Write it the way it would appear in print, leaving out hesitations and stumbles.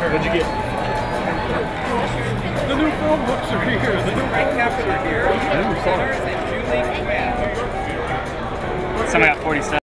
What'd you get? The new phone books are here. The new phone books are here. Someone got 47.